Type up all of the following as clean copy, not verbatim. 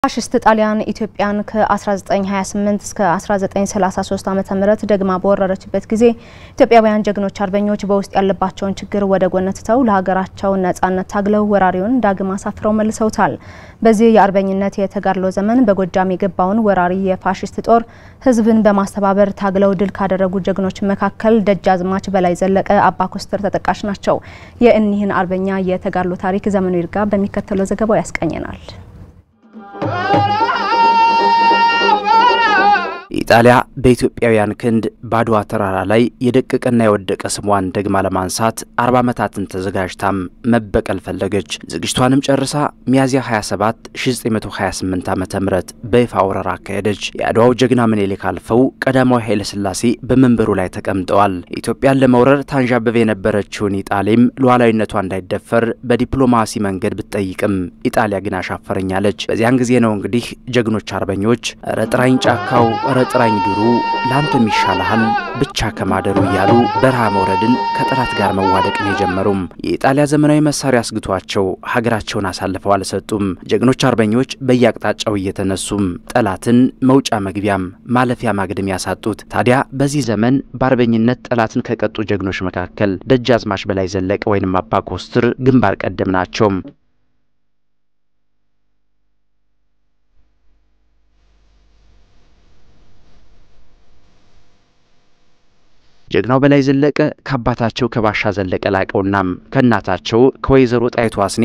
ፋሽስት ጣሊያን ኢትዮጵያን ከ1928 እስከ 1933 ዓመተ ምህረት ደግማ በወረረችበት ጊዜ ኢትዮጵያውያን ጀግኖች አርበኞች በውስጥ ያለባቸውን ችግር ወደ ጎን ትተው ለሀገራቸው ነጻነት ታግለው ወራሪውን ዳግም አሳፍረው መልሰውታል። በዚህ የአርበኝነት የተጋድሎ ዘመን በጎጃም የገባውን ወራሪ የፋሽስት ጦር ህዝብን በማስተባበር ታግለው ድል ካደረጉ ጀግኖች መካከል ደጃዝማች በላይ ዘለቀ አባ ኮስተር ተጠቃሽ ናቸው። የእኒህን አርበኛ የተጋድሎ ታሪክ ዘመኑ ይርጋ በሚከተለው ዘገባው ያስቀኘናል። ኢጣሊያ በኢትዮጵያውያን ክንድ ባድዋ ተራራ ላይ የደቀቀና የወደቀ ስሟን ደግማ ለማንሳት 40 ዓመታትን ተዘጋጅታም መበቀል ፈለገች። ዝግጅቷንም ጨርሳ ሚያዝያ 27 1928 ዓመተ ምህረት በይፋ ወረራ አካሄደች። የአድዋው ጀግና ምኒልክ አልፈው ቀዳማዊ ኃይለ ሥላሴ በመንበሩ ላይ ተቀምጠዋል። ኢትዮጵያን ለመውረር ታንዣበበ የነበረችውን ኢጣሊያም ሉዓላዊነቷ እንዳይደፈር በዲፕሎማሲ መንገድ ብትጠይቅም ኢጣሊያ ግን አሻፈረኛለች። በዚያን ጊዜ ነው እንግዲህ ጀግኖች አርበኞች ረጥራኝ ጫካው ረጥራኝ ዱሩ ላንተም ይሻላል ብቻ ከማደሩ እያሉ በረሃ መውረድን ከጠላት ጋር መዋደቅን የጀመሩም። የኢጣሊያ ዘመናዊ መሳሪያ አስግቷቸው ሀገራቸውን አሳልፈው አልሰጡም። ጀግኖች አርበኞች በየአቅጣጫው እየተነሱም ጠላትን መውጫ መግቢያም ማለፊያ ማግደም ያሳጡት። ታዲያ በዚህ ዘመን በአርበኝነት ጠላትን ከቀጡ ጀግኖች መካከል ደጃዝማች በላይ ዘለቀ ወይንም አባ ኮስተር ግንባር ቀደም ናቸው። ጀግናው በላይ ዘለቀ ከአባታቸው ከባሻ ዘለቀ ላቀውና ከእናታቸው ከወይዘሮ ጣይቱ አስኔ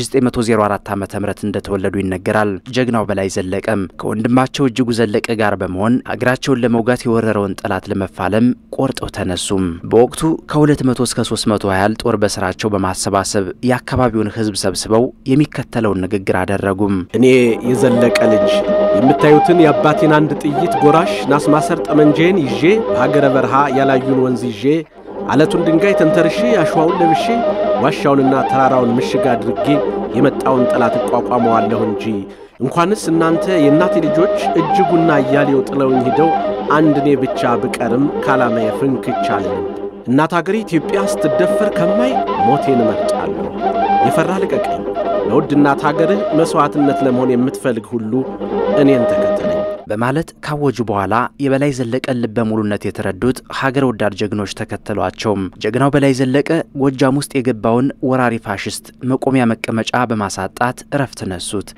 በ1904 ዓመተ ምህረት እንደተወለዱ ይነገራል። ጀግናው በላይ ዘለቀም ከወንድማቸው እጅጉ ዘለቀ ጋር በመሆን ሀገራቸውን ለመውጋት የወረረውን ጠላት ለመፋለም ቆርጠው ተነሱም። በወቅቱ ከ200 እስከ 300 ያህል ጦር በስራቸው በማሰባሰብ የአካባቢውን ህዝብ ሰብስበው የሚከተለውን ንግግር አደረጉም። እኔ የዘለቀ ልጅ የምታዩትን የአባቴን አንድ ጥይት ጎራሽ ናስማሰር ጠመንጄን ይዤ በሀገረ በረሃ ያላዩን ወንዝ ይዤ አለቱን ድንጋይ ተንተርሼ አሸዋውን ለብሼ ዋሻውንና ተራራውን ምሽግ አድርጌ የመጣውን ጠላት እቋቋመዋለሁ እንጂ እንኳንስ እናንተ የእናቴ ልጆች እጅጉና እያሌው ጥለውኝ ሄደው አንድኔ ብቻ ብቀርም ካላማዬ ፍንክቻለሁ። እናት ሀገሬ ኢትዮጵያ ስትደፈር ከማይ ሞቴን እመርጣለሁ። የፈራ ልቀቀኝ። ለውድ እናት ሀገርህ መስዋዕትነት ለመሆን የምትፈልግ ሁሉ እኔን ተከተለኝ በማለት ካወጁ በኋላ የበላይ ዘለቀ ልበ ሙሉነት የተረዱት ሀገር ወዳድ ጀግኖች ተከተሏቸው። ጀግናው በላይ ዘለቀ ጎጃም ውስጥ የገባውን ወራሪ ፋሽስት መቆሚያ መቀመጫ በማሳጣት ረፍት ነሱት።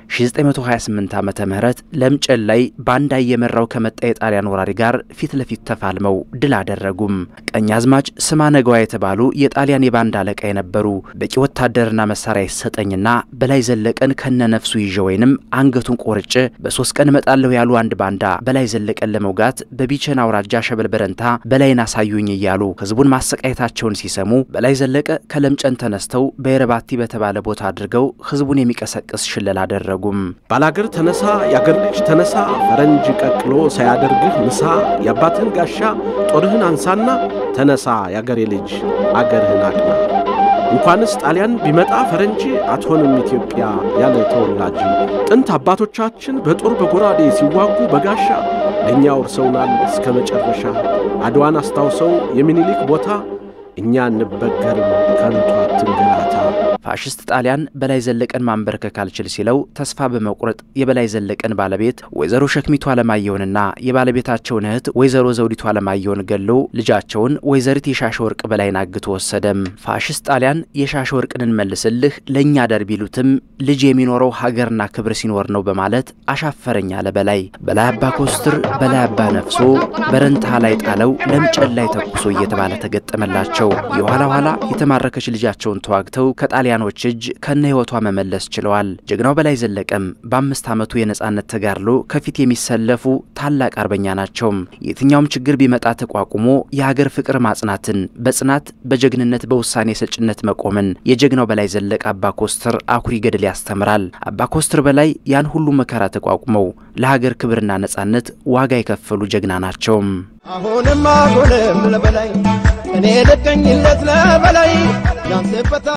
1928 ዓመተ ምህረት ለምጨል ላይ ባንዳ የመራው ከመጣ የጣሊያን ወራሪ ጋር ፊት ለፊት ተፋልመው ድል አደረጉም። ቀኛዝማች ስማነጋዋ የተባሉ የጣሊያን የባንዳ አለቃ የነበሩ በቂ ወታደርና መሳሪያ ይሰጠኝና በላይ ዘለቀን ከነነፍሱ ይዤ ወይንም አንገቱን ቆርጬ በ3 ቀን መጣለው ያሉ አንድ ባንዳ በላይ ዘለቀን ለመውጋት በቢቸና አውራጃ ሸበል በረንታ በላይን አሳዩኝ እያሉ ህዝቡን ማሰቃየታቸውን ሲሰሙ በላይ ዘለቀ ከለምጨን ተነስተው በየረባቲ በተባለ ቦታ አድርገው ህዝቡን የሚቀሰቅስ ሽለላ አደረጉም። ባላገር ተነሳ ያገር ልጅ ተነሳ ፈረንጅ ቀቅሎ ሳያደርግህ ምሳ ያባትህን ጋሻ ጦርህን አንሳና ተነሳ ያገሬ ልጅ አገርህን አቅና። እንኳንስ ጣሊያን ቢመጣ ፈረንጅ አትሆንም ኢትዮጵያ ያለ ተወላጅ። ጥንት አባቶቻችን በጦር በጎራዴ ሲዋጉ በጋሻ ለኛ ወርሰውናል እስከ መጨረሻ። አድዋን አስታውሰው የሚኒሊክ ቦታ እኛ እንበገርም ከንቱ አትንገላታ። ፋሽስት ጣሊያን በላይ ዘለቀን ማንበርከክ አልችል ሲለው ተስፋ በመቁረጥ የበላይ ዘለቀን ባለቤት ወይዘሮ ሸክሚቱ አለማየሁንና የባለቤታቸውን እህት ወይዘሮ ዘውዲቱ አለማየሁን ገለው ልጃቸውን ወይዘሪት የሻሽ ወርቅ በላይን አግቶ ወሰደም። ፋሽስት ጣሊያን የሻሽ ወርቅን እንመልስልህ ለኛ ደር ቢሉትም ልጅ የሚኖረው ሀገርና ክብር ሲኖር ነው በማለት አሻፈረኝ አለ በላይ። በላይ አባ ኮስተር በላይ አባ ነፍሶ በረንታ ላይ ጣለው ለምጨል ላይ ተኩሶ እየተባለ ተገጠመላቸው። የኋላ ኋላ የተማረከች ልጃቸውን ተዋግተው ከጣሊያኖች እጅ ከነ ህይወቷ መመለስ ችለዋል። ጀግናው በላይ ዘለቀም በ5 ዓመቱ የነጻነት ተጋድሎ ከፊት የሚሰለፉ ታላቅ አርበኛ ናቸው። የትኛውም ችግር ቢመጣ ተቋቁሞ የሀገር ፍቅር ማጽናትን በጽናት በጀግንነት በውሳኔ ሰጭነት መቆምን የጀግናው በላይ ዘለቀ አባ ኮስተር አኩሪ ገድል ያስተምራል። አባ ኮስተር በላይ ያን ሁሉ መከራ ተቋቁመው ለሀገር ክብርና ነጻነት ዋጋ የከፈሉ ጀግና ናቸው። አሁንም ለበላይ እኔ ለቀኝለት ለበላይ ያንተፈታ